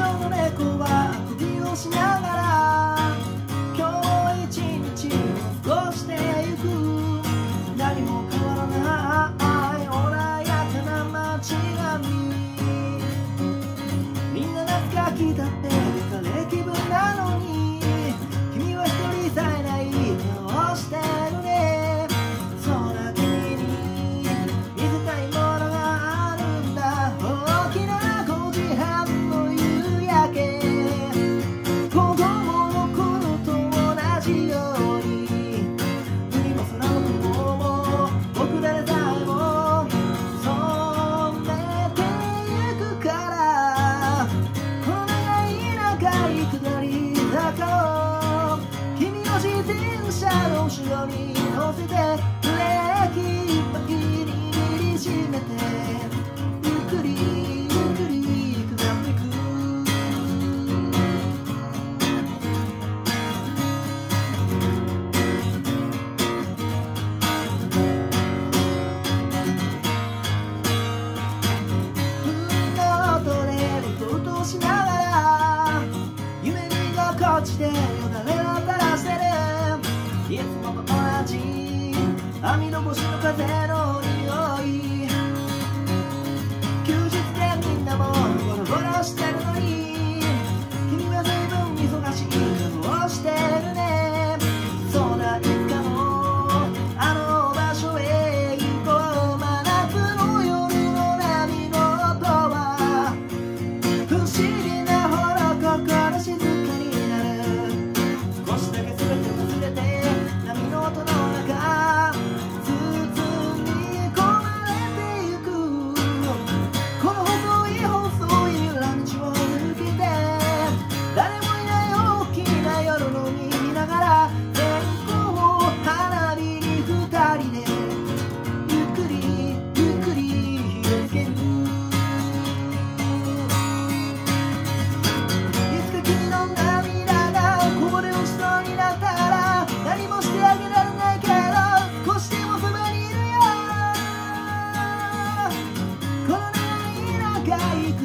の猫はあくびをしながら今日一日を過ごしてゆく。何も変わらない穏やかな街並み。みんな夏が来たって浮かれ気分なのに君は一人さえない顔してるね。そんな君に見せたいものがあるんだ。大きな5時半の夕焼け、子供の頃と同じように海も空も雲も僕らでさえも染めてゆくから、この長い下り坂を君の自転車の後ろに乗せてブレーキいっぱいに握りしめてゆっくりゆっくり下ってく。海の音でうとうとしながら夢見心地でよだれを垂らしてる。いつもと同じ網戸越しの風の匂い。休日でみんなもゴロゴロしてるのに君は随分忙しい顔をしてるね。そうだ、いつかのあの場所へ行こう。真夏の夜の波の音は不思議なほど心静かになる。少しだけ全て忘れて波の音の中包み込まれてゆく。この細い細い裏道を抜けて誰もいない大きな夜の海見ながら線香を花火に二人でゆっくりゆっくり火をつける。いつか君の涙がこぼれ落ちそうになったら何もしてあげられないけど少しでもそばにいるよ。この長い